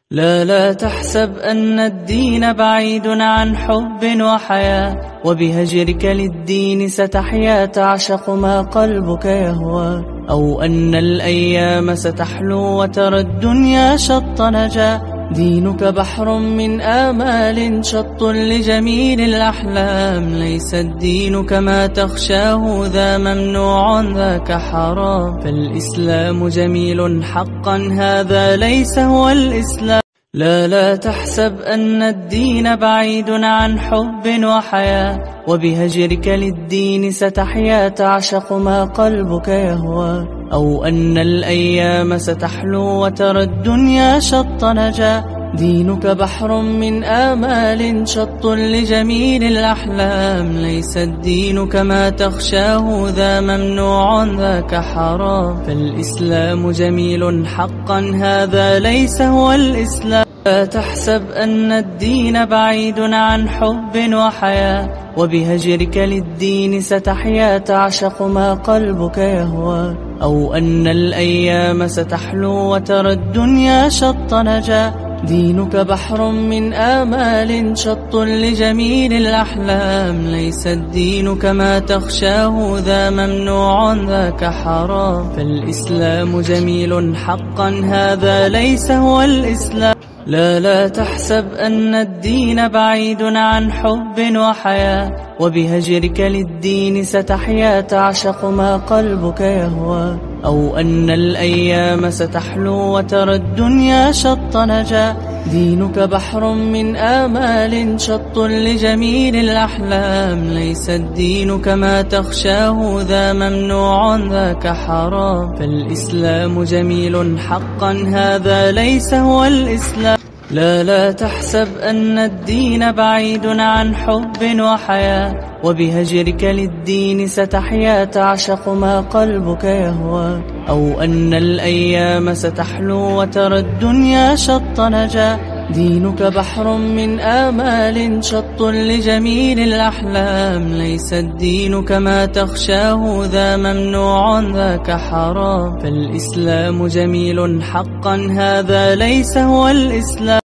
لا تحسب أن الدين بعيد عن حب وحياة، وبهجرك للدين ستحيا تعشق ما قلبك يهوى، أو أن الأيام ستحلو وترى الدنيا شط نجاة. دينك بحر من آمال شط لجميل الأحلام، ليس الدين كما تخشاه ذا ممنوع ذاك حرام، فالإسلام جميل حقا هذا ليس هو الإسلام. لا تحسب أن الدين بعيد عن حب وحياة، وبهجرك للدين ستحيا تعشق ما قلبك يهوى، أو أن الأيام ستحلو وترى الدنيا شط نجاة. دينك بحر من آمال شط لجميل الأحلام، ليس الدين كما تخشاه ذا ممنوع ذاك حرام، فالإسلام جميل حقا هذا ليس هو الإسلام. لا تحسب أن الدين بعيد عن حب وحياة، وبهجرك للدين ستحيا تعشق ما قلبك يهوى، أو أن الأيام ستحلو وترى الدنيا شط نجاة. دينك بحر من آمال شط لجميل الأحلام، ليس الدين كما تخشاه ذا ممنوع ذاك حرام، فالإسلام جميل حقا هذا ليس هو الإسلام. لا تحسب أن الدين بعيد عن حب وحياة، وبهجرك للدين ستحيا تعشق ما قلبك يهوى، أو أن الأيام ستحلو وترى الدنيا شط نجاة. دينك بحر من آمال شط لجميل الأحلام، ليس الدين كما تخشاه ذا ممنوع ذاك حرام، فالإسلام جميل حقا هذا ليس هو الإسلام. لا تحسب أن الدين بعيد عن حب وحياة، وبهجرك للدين ستحيا تعشق ما قلبك يهوى، أو أن الأيام ستحلو وترى الدنيا شط نجاة. دينك بحر من آمال شط لجميل الأحلام، ليس الدين كما تخشاه ذا ممنوع ذاك حرام، فالإسلام جميل حقا هذا ليس هو الإسلام.